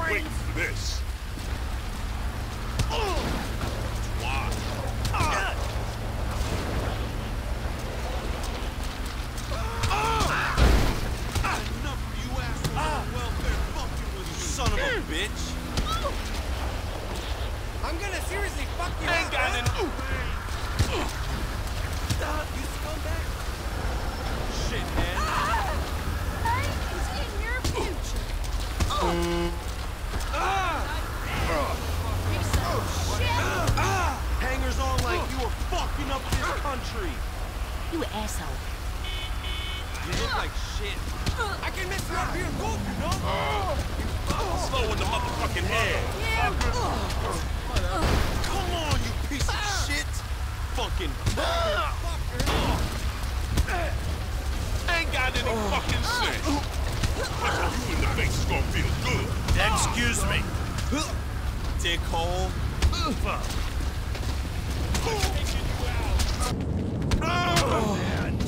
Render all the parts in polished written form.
waiting for this. Why? Enough of you assholes on welfare fucking with you. Son of a bitch. I'm gonna seriously fuck you. Ain't got any. You scumbag. Shithead. Who's in your future? Piece of shit! Hangers on like you are fucking up this country. You asshole. You look like shit. I can mess you up here and golf, you know? Slow in the motherfucking head. Come on, you piece of shit. Fucking. Ain't got any fucking sense. Punching you in the face is gonna feel good. Excuse me. Dickhole. Fuck. Man.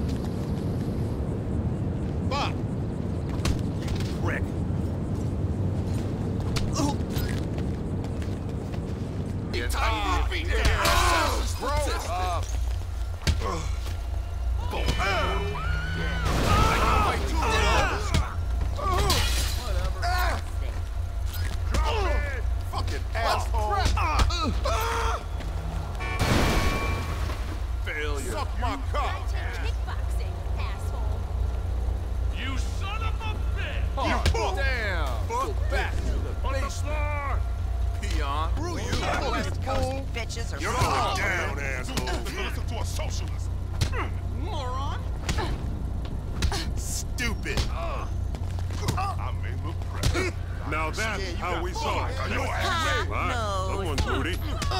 Fuck. Rick. Fucking asshole. Failure. Suck my cock. Kickboxing, asshole. You son of a bitch. You damn. Fuck back. Police. Peon. Screw you. West Coast bitches are You're going down, asshole. Listen to a socialist. moron. Stupid. I may look pretty. Now that's how we saw it. Your ass. No. Someone's booty.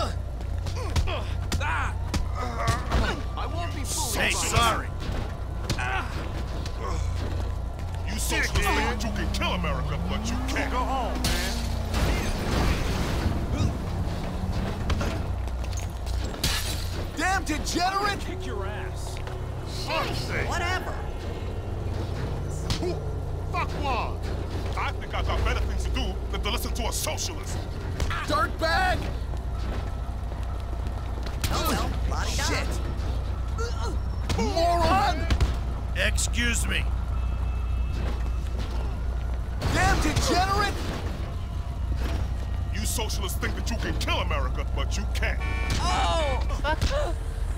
I won't be fooled. Hey, sorry. You socialists think that you can kill America, but you can't. Go home, man. Damn degenerate! Kick your ass. Whatever. Who? Fuck one. I think I got better things to do than to listen to a socialist. Dirtbag! Oh well, la-di-da. Shit! Moron! Excuse me. Damn degenerate! You socialists think that you can kill America, but you can't. Oh,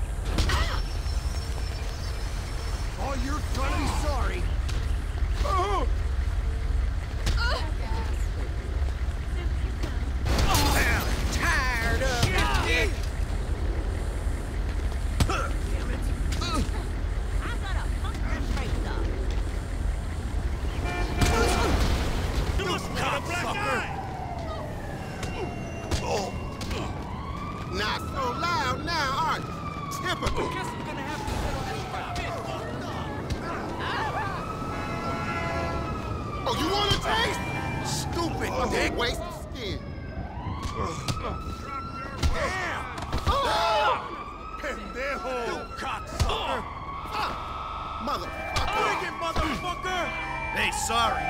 you're gonna be sorry. Tired of it. I got a pumpkin face up. You must have a black eye. Not so loud now, are you? Typical. Guess we're gonna have to settle this Oh, you want a taste? Stupid dick. Waste of skin. Pendejo. You cocksucker! Motherfucker. Bring it, motherfucker! Hey, sorry.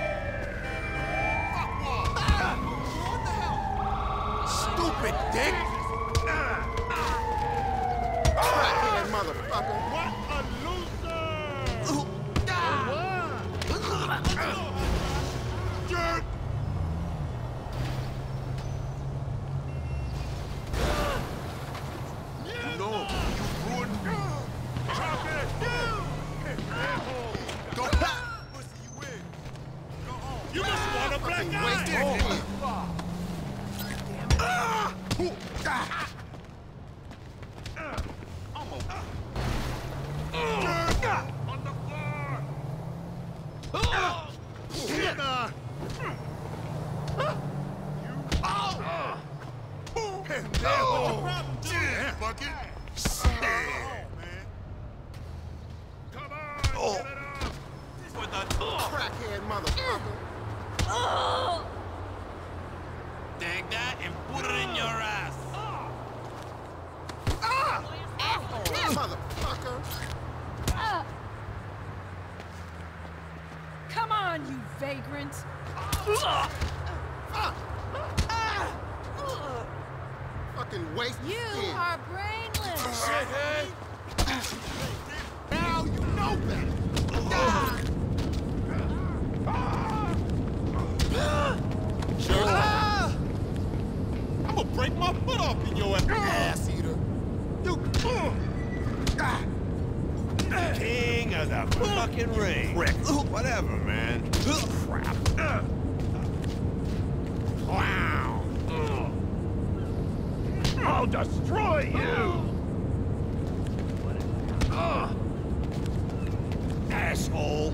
What the hell? Stupid dick! Crackhead motherfucker. What a loser. Jerk. No, you ruined. Chop it. Go back. Pussy, you win. Go home. You must want a black eye. On the floor. Pendejo. Bucket. Man. Come on. Get it up. For the Crackhead motherfucker. Take that and put it in your ass. Motherfucker. Come on, you vagrant. Fucking waste You skin. are brainless. Shithead! Now you know better. Sure. I'm gonna break my foot off in your ass eater. You. King of the fucking ring. Rick. Whatever, man. Crap. Wow. I'll destroy you! Asshole!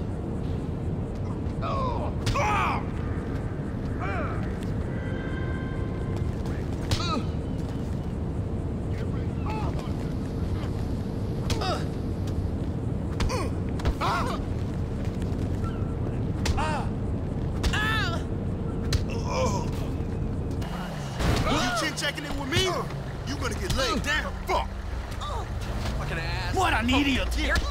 Checking in with me, you gonna get laid down. Fuck. Fucking ass. What an idiot!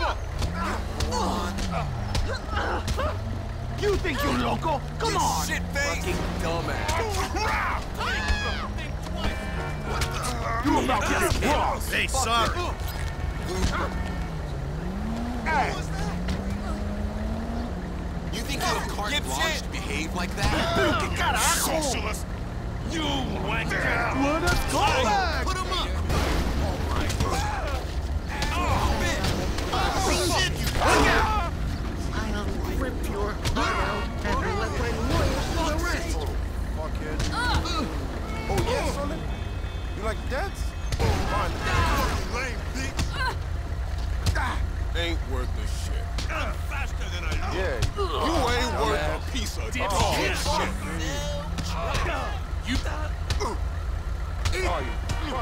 You think you're loco? Come on! Shit face. Fucking dumbass. You about to get killed! Hey, sorry! You think you're a carte blanche to behave like that? Socialist! You wanker! Let us go back! Put him up! I'll rip your heart out and let my lawyers do the rest. Fuckhead. Oh, yeah, Sully? You like dance? Fine. Lame bitch! Ain't worth the shit. I'm faster than I look! Yeah. You ain't worth a piece of dog shit. You Oh, you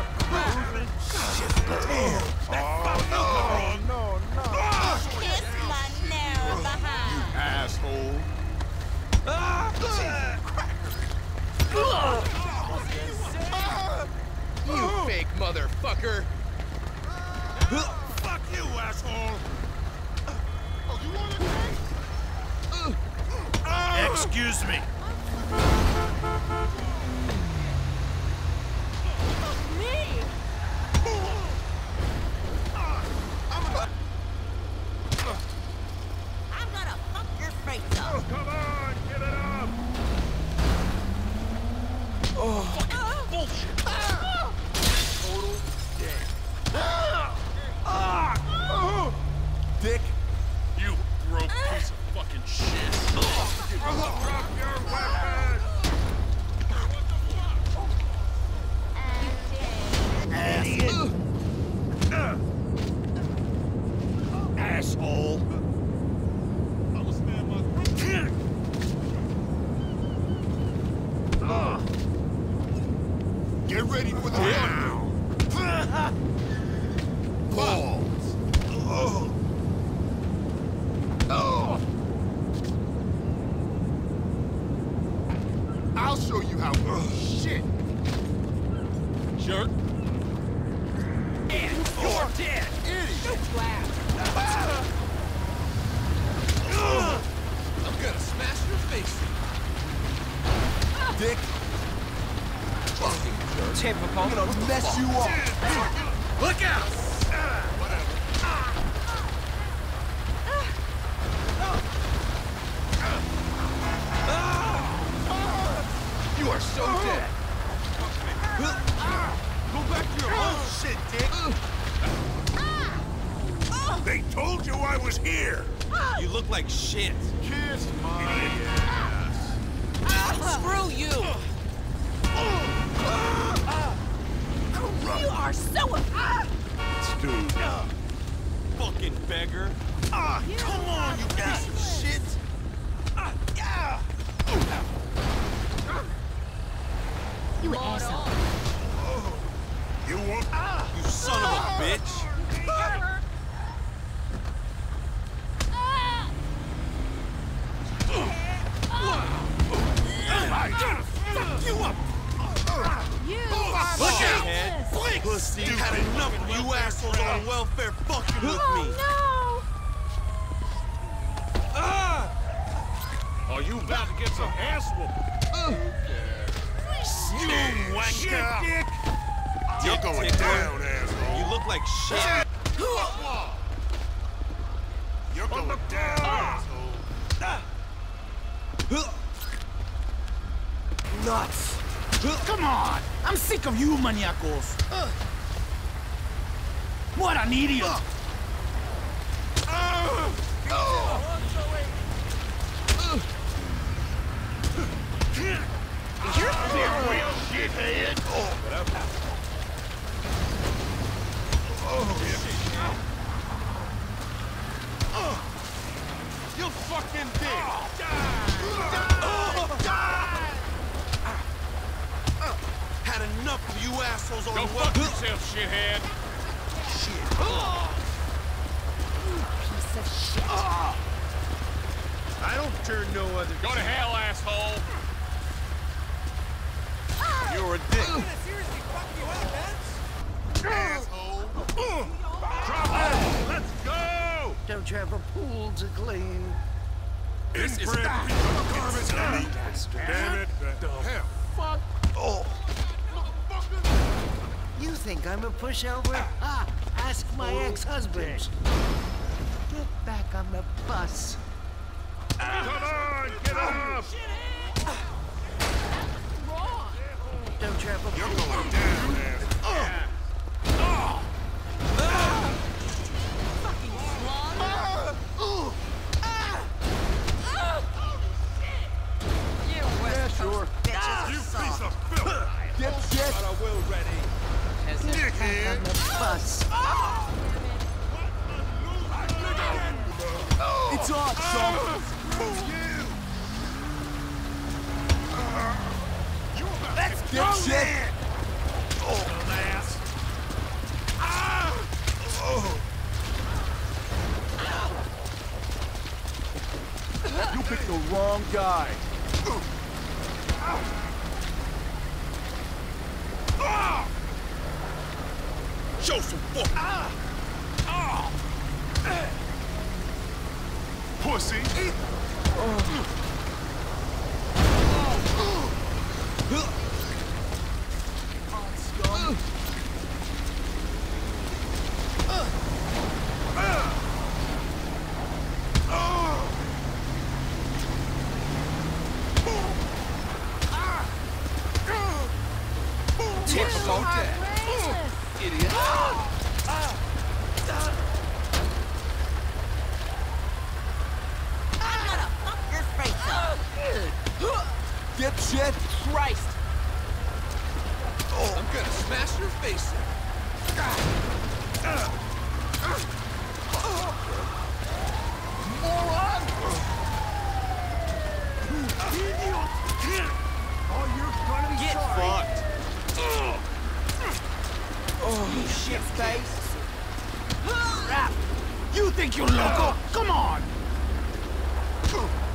Oh, no. Kiss my narrow behind. asshole. You fake motherfucker. Fuck you, asshole! Oh, you want to Excuse me. Me? I'm gonna fuck your face up. Come on, give it up! Bullshit. Total dick. You broke piece of fucking shit. Drop your weapon! Idiot! Asshole! Get ready for the round. Balls. I'll show you how. Shit. Jerk. You're dead! I'm gonna smash your face. Dick. Fucking jerk. Typical. I'm gonna mess you up. Look out! You are so dead. Go back to your bullshit, Dick! They told you I was here! You look like shit. Kiss my ass! Screw you! You are so... Dude. Fucking beggar. Come on, you piece of shit! You asshole. You want... You son of a bitch. Fuck you up! You are Look out! brainless. Blink! Pussy. Had enough of you assholes on welfare fucking with me. Oh, Oh, Oh, you about to get some ass whooping. You wanker! You're going Tickler. down, asshole. You look like shit. You're going down, asshole. Nuts. Come on. I'm sick of you, maniacos. What an idiot. You're a big real shithead. You fucking did. Had enough of you assholes on Go the fuck welfare. yourself, shithead. Piece of shit. I don't turn no other. Go to hell, asshole. You're a dick. Seriously, fuck you up, Asshole. Let's go. Don't you have a pool to clean? This is Garbage. Damn it. The hell. fuck. You think I'm a pushover? Ask my ex-husband. Get back on the bus. Come on, get up. Don't you have a You're pool? going down, asshole. Yeah, sure. You piece of filth. Dipshit. Got a will ready. Back on Dickhead. the bus. It's on, son. Let's Dipshit. You picked the wrong guy. Show some fuck. Pussy. Typical death. Idiot. I'm gonna fuck your face up. Dipshit. Christ. I'm gonna smash your face in. Moron. Oh, you're gonna be Get sorry. fucked. Oh, shit face. Crap. You think you're loco? Come on.